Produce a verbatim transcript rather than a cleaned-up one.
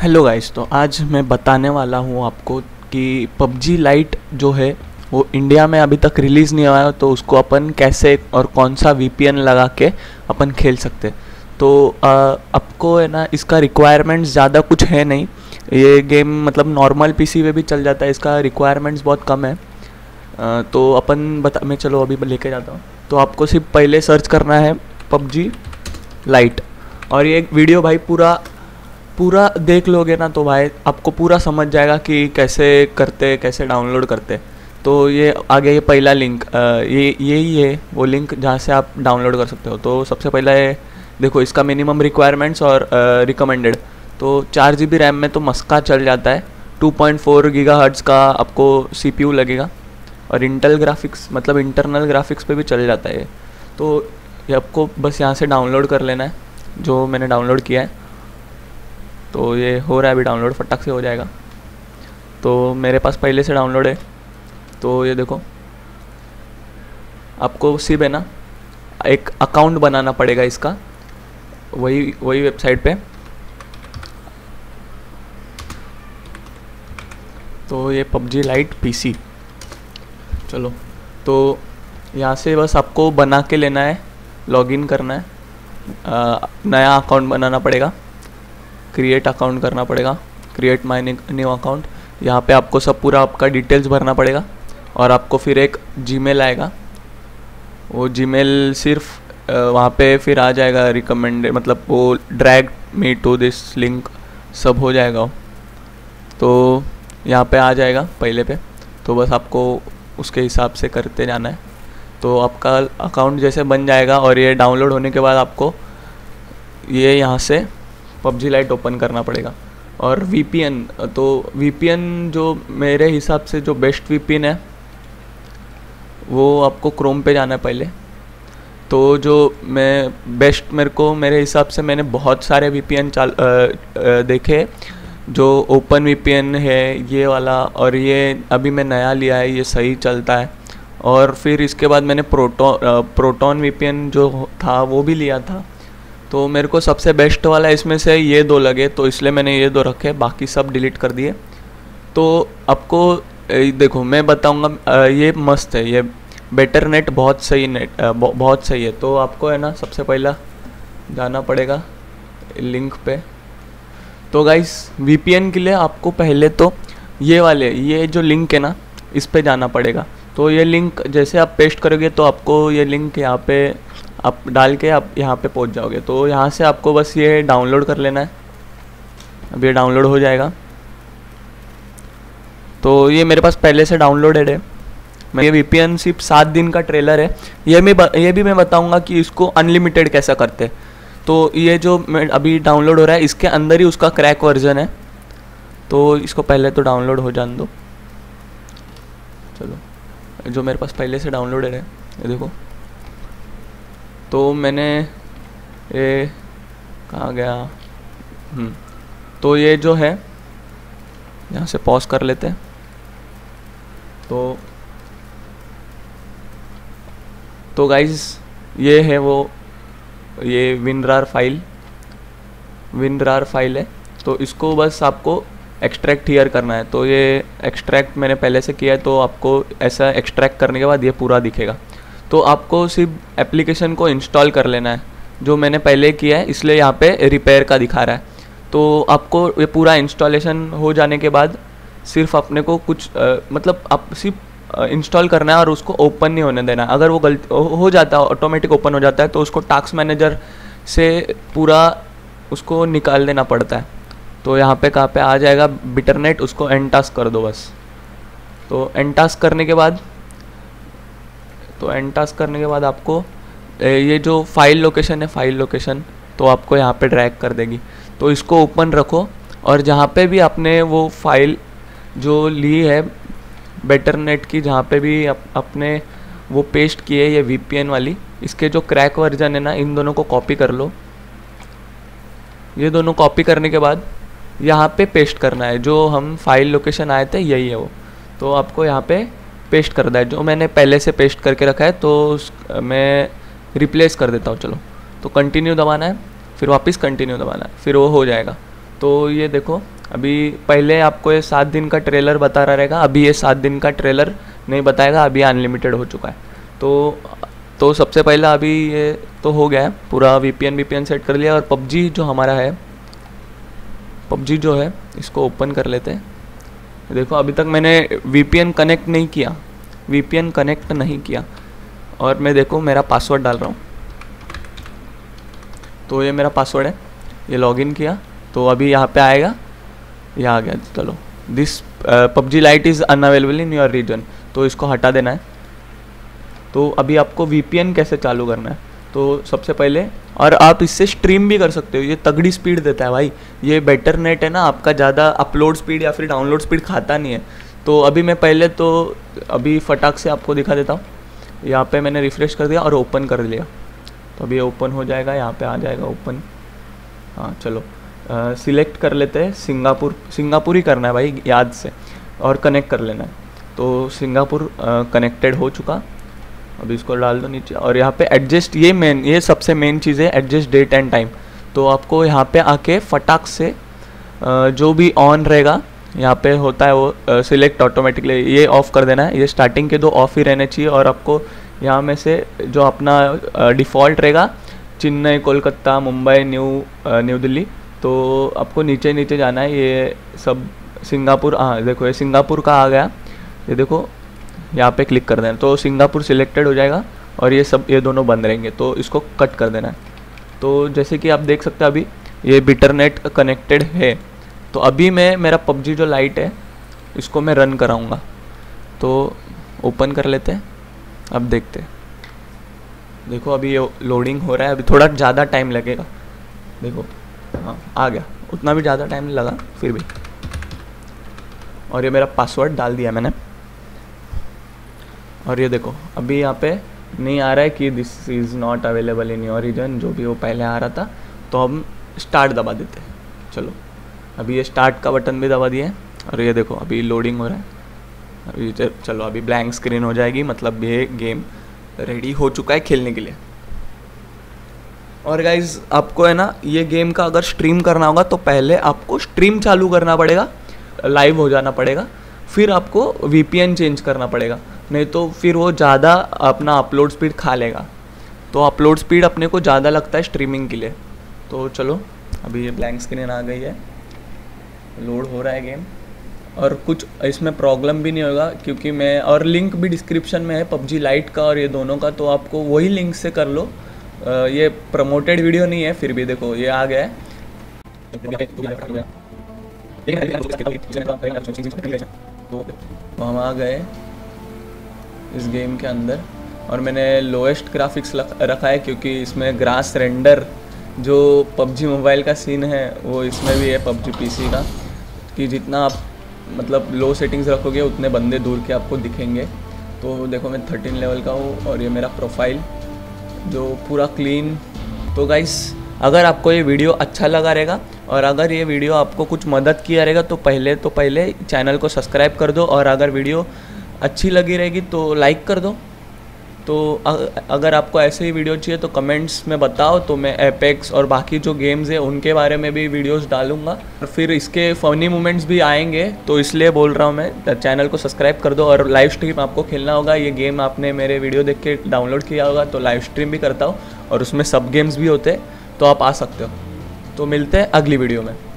Hello guys, तो आज मैं बताने वाला हूँ आपको कि पबजी लाइट जो है वो इंडिया में अभी तक रिलीज़ नहीं हुआ है, तो उसको अपन कैसे और कौन सा वीपीएन लगा के अपन खेल सकते हैं। तो आ, आपको है ना, इसका रिक्वायरमेंट्स ज़्यादा कुछ है नहीं। ये गेम मतलब नॉर्मल पीसी पे भी चल जाता है, इसका रिक्वायरमेंट्स बहुत कम है। आ, तो अपन बता मैं चलो अभी लेके जाता हूँ। तो आपको सिर्फ पहले सर्च करना है पबजी लाइट, और ये वीडियो भाई पूरा पूरा देख लोगे ना तो भाई आपको पूरा समझ जाएगा कि कैसे करते कैसे डाउनलोड करते। तो ये आगे ये पहला लिंक ये यही है वो लिंक जहाँ से आप डाउनलोड कर सकते हो। तो सबसे पहला है, देखो इसका मिनिमम रिक्वायरमेंट्स और रिकमेंडेड। तो चार जी बी रैम में तो मस्का चल जाता है। टू पॉइंट फोर गीगाहर्ट्ज़ का आपको सीपीयू लगेगा, और इंटेल ग्राफिक्स मतलब इंटरनल ग्राफिक्स पे भी चल जाता है। तो ये आपको बस यहाँ से डाउनलोड कर लेना है, जो मैंने डाउनलोड किया है। तो ये हो रहा है अभी डाउनलोड, फटाक से हो जाएगा। तो मेरे पास पहले से डाउनलोड है। तो ये देखो, आपको सिर्फ है ना एक अकाउंट बनाना पड़ेगा इसका, वही वही वेबसाइट पे। तो ये पबजी लाइट पीसी, चलो तो यहाँ से बस आपको बना के लेना है, लॉगिन करना है, आ, नया अकाउंट बनाना पड़ेगा, क्रिएट अकाउंट करना पड़ेगा, क्रिएट माय न्यू अकाउंट। यहाँ पे आपको सब पूरा आपका डिटेल्स भरना पड़ेगा, और आपको फिर एक जीमेल आएगा। वो जीमेल सिर्फ वहाँ पे फिर आ जाएगा रिकमेंडेड, मतलब वो drag me to this link सब हो जाएगा। तो यहाँ पे आ जाएगा पहले पे, तो बस आपको उसके हिसाब से करते जाना है। तो आपका अकाउंट जैसे बन जाएगा, और ये डाउनलोड होने के बाद आपको ये यहाँ से पबजी लाइट ओपन करना पड़ेगा। और वीपीएन, तो वीपीएन जो मेरे हिसाब से जो बेस्ट वीपीएन है वो आपको क्रोम पे जाना है पहले। तो जो मैं बेस्ट मेरे को मेरे हिसाब से मैंने बहुत सारे वीपीएन चाल आ, आ, देखे, जो ओपन वीपीएन है ये वाला, और ये अभी मैं नया लिया है, ये सही चलता है। और फिर इसके बाद मैंने प्रोटोन प्रोटोन वीपीएन जो था वो भी लिया था। तो मेरे को सबसे बेस्ट वाला इसमें से ये दो लगे, तो इसलिए मैंने ये दो रखे, बाकी सब डिलीट कर दिए। तो आपको देखो मैं बताऊंगा, ये मस्त है, ये बेटर नेट बहुत सही नेट बहुत सही है। तो आपको है ना सबसे पहला जाना पड़ेगा लिंक पे। तो गाइस वीपीएन के लिए आपको पहले तो ये वाले ये जो लिंक है ना, इस पे जाना पड़ेगा। तो ये लिंक जैसे आप पेस्ट करोगे तो आपको ये लिंक यहाँ पे आप डाल के आप यहाँ पे पहुँच जाओगे। तो यहाँ से आपको बस ये डाउनलोड कर लेना है, अब ये डाउनलोड हो जाएगा। तो ये मेरे पास पहले से डाउनलोडेड है। मैं ये वीपीएन सिर्फ सात दिन का ट्रेलर है, ये मैं ये भी मैं बताऊँगा कि इसको अनलिमिटेड कैसा करते। तो ये जो मैं अभी डाउनलोड हो रहा है, इसके अंदर ही उसका क्रैक वर्जन है। तो इसको पहले तो डाउनलोड हो जाने दो। चलो, जो मेरे पास पहले से डाउनलोडेड है ये देखो। तो मैंने ये कहाँ गया, हम्म तो ये जो है यहाँ से पॉज कर लेते हैं। तो तो गाइस ये है वो ये विनरार फाइल विनरार फाइल है। तो इसको बस आपको एक्सट्रैक्ट हियर करना है। तो ये एक्सट्रैक्ट मैंने पहले से किया है, तो आपको ऐसा एक्सट्रैक्ट करने के बाद ये पूरा दिखेगा। तो आपको सिर्फ एप्लीकेशन को इंस्टॉल कर लेना है, जो मैंने पहले किया है, इसलिए यहाँ पे रिपेयर का दिखा रहा है। तो आपको ये पूरा इंस्टॉलेशन हो जाने के बाद सिर्फ अपने को कुछ आ, मतलब आप सिर्फ इंस्टॉल करना है, और उसको ओपन नहीं होने देना। अगर वो गलती हो जाता है, ऑटोमेटिक ओपन हो जाता है, तो उसको टास्क मैनेजर से पूरा उसको निकाल देना पड़ता है। तो यहाँ पे कहाँ पे आ जाएगा बिटरनेट, उसको एंड टास्क कर दो बस। तो एंड टास्क करने के बाद तो एंड टास्क करने के बाद आपको ये जो फाइल लोकेशन है फाइल लोकेशन तो आपको यहाँ पे ड्रैग कर देगी। तो इसको ओपन रखो, और जहाँ पे भी आपने वो फाइल जो ली है बेटरनेट की, जहाँ पे भी अप, अपने वो पेस्ट किए ये वीपीएन वाली, इसके जो क्रैक वर्जन है ना, इन दोनों को कॉपी कर लो। ये दोनों कॉपी करने के बाद यहाँ पे पेस्ट करना है, जो हम फाइल लोकेशन आए थे यही है वो। तो आपको यहाँ पे पेस्ट कर दिया है, जो मैंने पहले से पेस्ट करके रखा है। तो मैं रिप्लेस कर देता हूँ। चलो, तो कंटिन्यू दबाना है, फिर वापस कंटिन्यू दबाना है, फिर वो हो जाएगा। तो ये देखो, अभी पहले आपको ये सात दिन का ट्रेलर बता रहा रहेगा, अभी ये सात दिन का ट्रेलर नहीं बताएगा, अभी अनलिमिटेड हो चुका है। तो तो सबसे पहला अभी ये तो हो गया है पूरा, वीपीएन वीपीएन सेट कर लिया। और पबजी जो हमारा है, पबजी जो है इसको ओपन कर लेते हैं। देखो अभी तक मैंने वीपीएन कनेक्ट नहीं किया, वीपीएन कनेक्ट नहीं किया, और मैं देखो मेरा पासवर्ड डाल रहा हूँ। तो ये मेरा पासवर्ड है, ये लॉगिन किया तो अभी यहाँ पे आएगा, ये आ गया। चलो, this PUBG lite is unavailable in your region, तो इसको हटा देना है। तो अभी आपको वीपीएन कैसे चालू करना है, तो सबसे पहले, और आप इससे स्ट्रीम भी कर सकते हो, ये तगड़ी स्पीड देता है भाई, ये बेटर नेट है ना आपका, ज़्यादा अपलोड स्पीड या फिर डाउनलोड स्पीड खाता नहीं है। तो अभी मैं पहले तो अभी फटाक से आपको दिखा देता हूँ। यहाँ पे मैंने रिफ़्रेश कर दिया और ओपन कर लिया, तो अभी ओपन हो जाएगा, यहाँ पे आ जाएगा ओपन। हाँ चलो, सिलेक्ट कर लेते हैं सिंगापुर, सिंगापुर ही करना है भाई याद से, और कनेक्ट कर लेना है। तो सिंगापुर कनेक्टेड हो चुका, अभी इसको डाल दो नीचे। और यहाँ पे एडजस्ट, ये मेन, ये सबसे मेन चीज़ है, एडजस्ट डेट एंड टाइम। तो आपको यहाँ पे आके फटाक से जो भी ऑन रहेगा यहाँ पे होता है वो सिलेक्ट ऑटोमेटिकली, ये ऑफ़ कर देना है। ये स्टार्टिंग के दो ऑफ ही रहने चाहिए, और आपको यहाँ में से जो अपना डिफ़ॉल्ट रहेगा, चेन्नई, कोलकाता, मुंबई, न्यू न्यू दिल्ली, तो आपको नीचे नीचे जाना है। ये सब सिंगापुर, हाँ देखो ये सिंगापुर का आ गया, ये देखो यहाँ पे क्लिक कर देना, तो सिंगापुर सिलेक्टेड हो जाएगा, और ये सब, ये दोनों बंद रहेंगे, तो इसको कट कर देना है। तो जैसे कि आप देख सकते हैं अभी ये बिटरनेट कनेक्टेड है। तो अभी मैं, मेरा पबजी जो लाइट है इसको मैं रन कराऊंगा, तो ओपन कर लेते हैं। अब देखते हैं, देखो अभी ये लोडिंग हो रहा है, अभी थोड़ा ज़्यादा टाइम लगेगा। देखो हाँ आ गया, उतना भी ज़्यादा टाइम नहीं लगा फिर भी। और ये मेरा पासवर्ड डाल दिया मैंने, और ये देखो अभी यहाँ पे नहीं आ रहा है कि this is not available in your region, जो भी वो पहले आ रहा था। तो हम स्टार्ट दबा देते हैं। चलो, अभी ये स्टार्ट का बटन भी दबा दिए, और ये देखो अभी लोडिंग हो रहा है। अभी चलो, अभी ब्लैंक स्क्रीन हो जाएगी, मतलब ये गेम रेडी हो चुका है खेलने के लिए। और गाइज आपको है ना, ये गेम का अगर स्ट्रीम करना होगा तो पहले आपको स्ट्रीम चालू करना पड़ेगा, लाइव हो जाना पड़ेगा, फिर आपको वीपीएन चेंज करना पड़ेगा, नहीं तो फिर वो ज़्यादा अपना अपलोड स्पीड खा लेगा। तो अपलोड स्पीड अपने को ज़्यादा लगता है स्ट्रीमिंग के लिए। तो चलो, अभी ये ब्लैंक स्क्रीन आ गई है, लोड हो रहा है गेम, और कुछ इसमें प्रॉब्लम भी नहीं होगा क्योंकि मैं, और लिंक भी डिस्क्रिप्शन में है पबजी लाइट का और ये दोनों का, तो आपको वही लिंक से कर लो। ये प्रमोटेड वीडियो नहीं है, फिर भी देखो ये आ गया है। तो हम आ गए इस गेम के अंदर, और मैंने लोएस्ट ग्राफिक्स रखा है क्योंकि इसमें ग्रास रेंडर जो पबजी मोबाइल का सीन है वो इसमें भी है पबजी पीसी का, कि जितना आप मतलब लो सेटिंग्स रखोगे उतने बंदे दूर के आपको दिखेंगे। तो देखो मैं थर्टीन लेवल का हूँ, और ये मेरा प्रोफाइल जो पूरा क्लीन। तो गाइस अगर आपको ये वीडियो अच्छा लगा रहेगा, और अगर ये वीडियो आपको कुछ मदद किया रहेगा, तो पहले तो पहले चैनल को सब्सक्राइब कर दो, और अगर वीडियो अच्छी लगी रहेगी तो लाइक कर दो। तो अगर आपको ऐसे ही वीडियो चाहिए तो कमेंट्स में बताओ, तो मैं एपेक्स और बाकी जो गेम्स है उनके बारे में भी वीडियोस डालूंगा, और फिर इसके फ़नी मोमेंट्स भी आएंगे, तो इसलिए बोल रहा हूँ मैं, चैनल को सब्सक्राइब कर दो। और लाइव स्ट्रीम आपको खेलना होगा, ये गेम आपने मेरे वीडियो देख के डाउनलोड किया होगा, तो लाइव स्ट्रीम भी करता हूँ, और उसमें सब गेम्स भी होते हैं, तो आप आ सकते हो। तो मिलते हैं अगली वीडियो में।